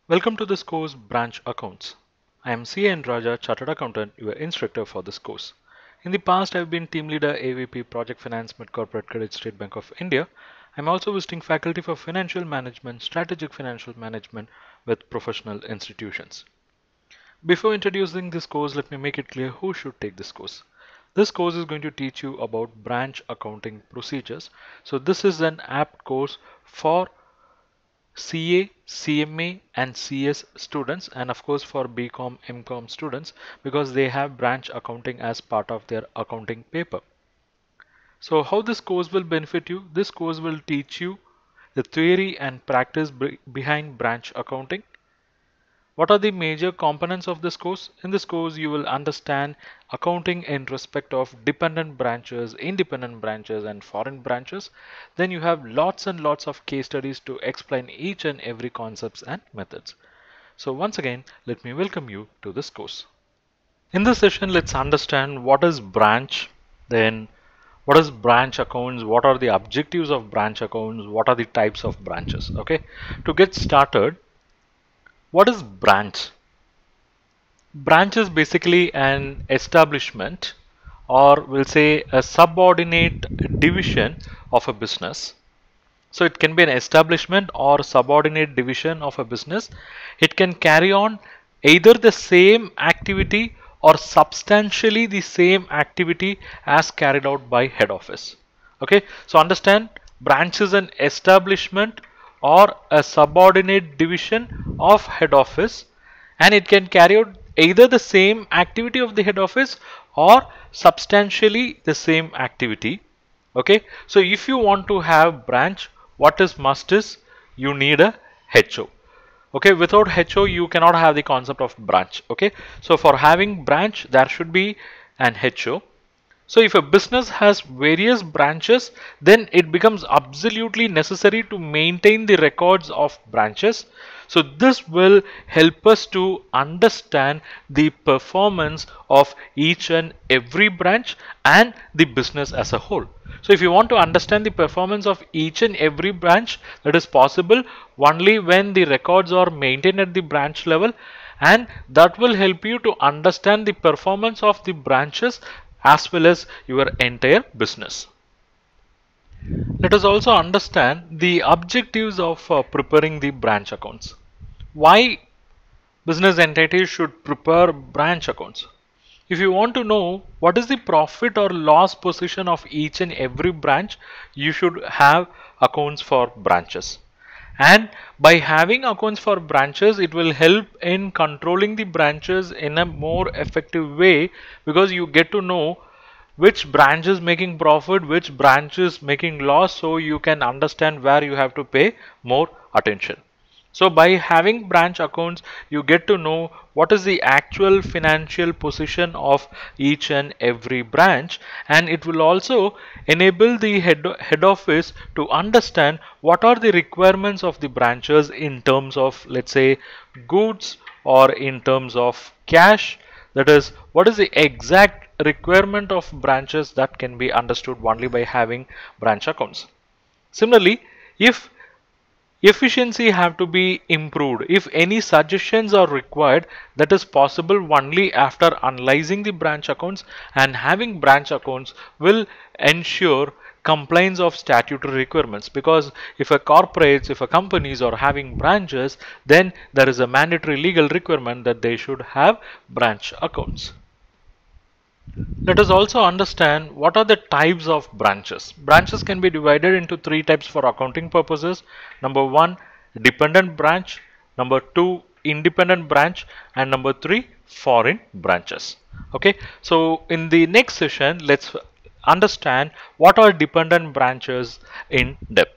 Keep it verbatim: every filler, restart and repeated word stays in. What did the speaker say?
Welcome to this course, Branch Accounts. I am C N Raja, Chartered Accountant, your instructor for this course. In the past, I have been Team Leader, A V P, Project Finance, Mid Corporate Credit, State Bank of India. I am also visiting faculty for Financial Management, Strategic Financial Management with professional institutions. Before introducing this course, let me make it clear who should take this course. This course is going to teach you about branch accounting procedures. So this is an apt course for C A, C M A and C S students, and of course for B Com, M Com students, because they have branch accounting as part of their accounting paper. So how this course will benefit you? This course will teach you the theory and practice behind branch accounting. What are the major components of this course? In this course, you will understand accounting in respect of dependent branches, independent branches, and foreign branches. Then you have lots and lots of case studies to explain each and every concepts and methods. So once again, let me welcome you to this course. In this session, let's understand what is branch, then what is branch accounts, what are the objectives of branch accounts, what are the types of branches. Okay, to get started, what is branch? Branch is basically an establishment, or we'll say a subordinate division of a business. So it can be an establishment or subordinate division of a business. It can carry on either the same activity or substantially the same activity as carried out by head office. Okay, so understand, branch is an establishment or a subordinate division of head office, and it can carry out either the same activity of the head office or substantially the same activity. Okay, so if you want to have branch, what is must is you need a H O. Okay, without H O you cannot have the concept of branch. Okay, so for having branch there should be an H O. So if a business has various branches, then it becomes absolutely necessary to maintain the records of branches. So this will help us to understand the performance of each and every branch and the business as a whole. So if you want to understand the performance of each and every branch, that is possible only when the records are maintained at the branch level, and that will help you to understand the performance of the branches as well as your entire business. Let us also understand the objectives of uh, preparing the branch accounts. Why business entities should prepare branch accounts? If you want to know what is the profit or loss position of each and every branch, you should have accounts for branches. And by having accounts for branches, it will help in controlling the branches in a more effective way, because you get to know which branch is making profit, which branch is making loss, so you can understand where you have to pay more attention. So by having branch accounts, you get to know what is the actual financial position of each and every branch, and it will also enable the head, head office to understand what are the requirements of the branches in terms of, let's say, goods or in terms of cash. That is, what is the exact requirement of branches that can be understood only by having branch accounts. Similarly, if efficiency have to be improved, if any suggestions are required, that is possible only after analyzing the branch accounts, and having branch accounts will ensure compliance of statutory requirements, because if a corporates, if a companies are having branches, then there is a mandatory legal requirement that they should have branch accounts. Let us also understand what are the types of branches. Branches can be divided into three types for accounting purposes. Number one, dependent branch. Number two, independent branch. And number three, foreign branches. Okay, so in the next session, let's understand what are dependent branches in depth.